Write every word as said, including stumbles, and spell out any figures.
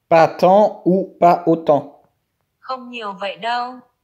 Pas tant ou pas autant? Không nhiều vậy đâu.